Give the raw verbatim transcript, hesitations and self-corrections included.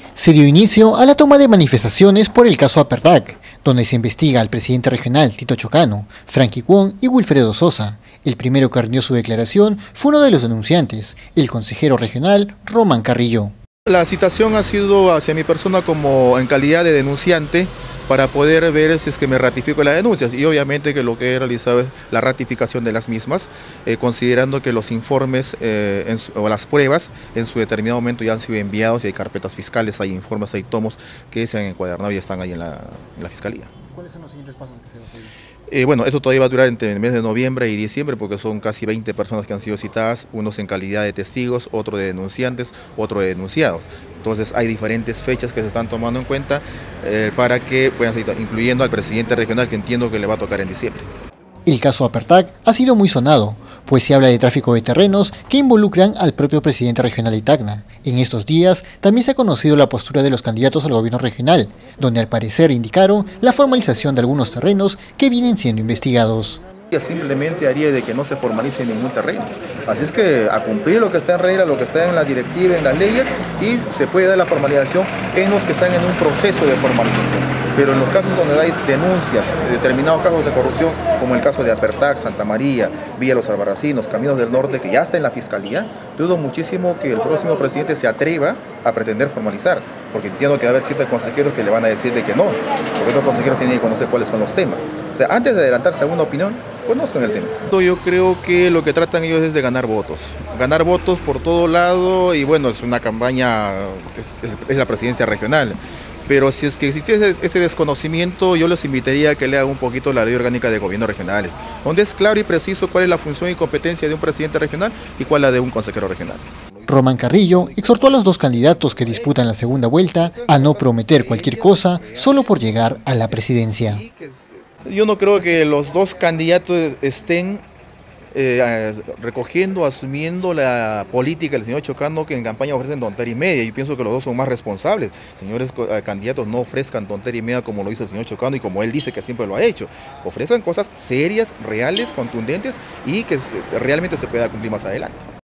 Se dio inicio a la toma de manifestaciones por el caso Aperdac, donde se investiga al presidente regional Tito Chocano, Frankie Kwon y Wilfredo Sosa. El primero que rindió su declaración fue uno de los denunciantes, el consejero regional Román Carrillo. La citación ha sido hacia mi persona como en calidad de denunciante para poder ver si es que me ratifico las denuncias, y obviamente que lo que he realizado es la ratificación de las mismas, eh, considerando que los informes eh, en su, o las pruebas en su determinado momento ya han sido enviados y hay carpetas fiscales, hay informes, hay tomos que se han encuadernado y están ahí en la, en la fiscalía. ¿Cuáles son los siguientes pasos que se van a seguir? Eh, bueno, esto todavía va a durar entre el mes de noviembre y diciembre porque son casi veinte personas que han sido citadas, unos en calidad de testigos, otro de denunciantes, otro de denunciados. Entonces hay diferentes fechas que se están tomando en cuenta eh, para que puedan ser, incluyendo al presidente regional, que entiendo que le va a tocar en diciembre. El caso Aperdac ha sido muy sonado, pues se habla de tráfico de terrenos que involucran al propio presidente regional de Tacna. En estos días también se ha conocido la postura de los candidatos al gobierno regional, donde al parecer indicaron la formalización de algunos terrenos que vienen siendo investigados. Simplemente haría de que no se formalice ningún terreno. Así es que a cumplir lo que está en regla, lo que está en la directiva, en las leyes, y se puede dar la formalización en los que están en un proceso de formalización. Pero en los casos donde hay denuncias de determinados casos de corrupción, como el caso de Aperdac, Santa María, Villa Los Albarracinos, Caminos del Norte, que ya está en la fiscalía, dudo muchísimo que el próximo presidente se atreva a pretender formalizar, porque entiendo que va a haber ciertos consejeros que le van a decir de que no, porque estos consejeros tienen que conocer cuáles son los temas. O sea, antes de adelantarse a una opinión, conozcan el tema. Yo creo que lo que tratan ellos es de ganar votos, ganar votos por todo lado, y bueno, es una campaña, es, es la presidencia regional. Pero si es que existiese este desconocimiento, yo les invitaría a que lean un poquito la ley orgánica de gobiernos regionales, donde es claro y preciso cuál es la función y competencia de un presidente regional y cuál la de un consejero regional. Román Carrillo exhortó a los dos candidatos que disputan la segunda vuelta a no prometer cualquier cosa solo por llegar a la presidencia. Yo no creo que los dos candidatos estén eh, recogiendo, asumiendo la política del señor Chocano, que en campaña ofrecen tontería y media. Yo pienso que los dos son más responsables. Señores eh, candidatos, no ofrezcan tontería y media como lo hizo el señor Chocano y como él dice que siempre lo ha hecho. Ofrezcan cosas serias, reales, contundentes y que realmente se pueda cumplir más adelante.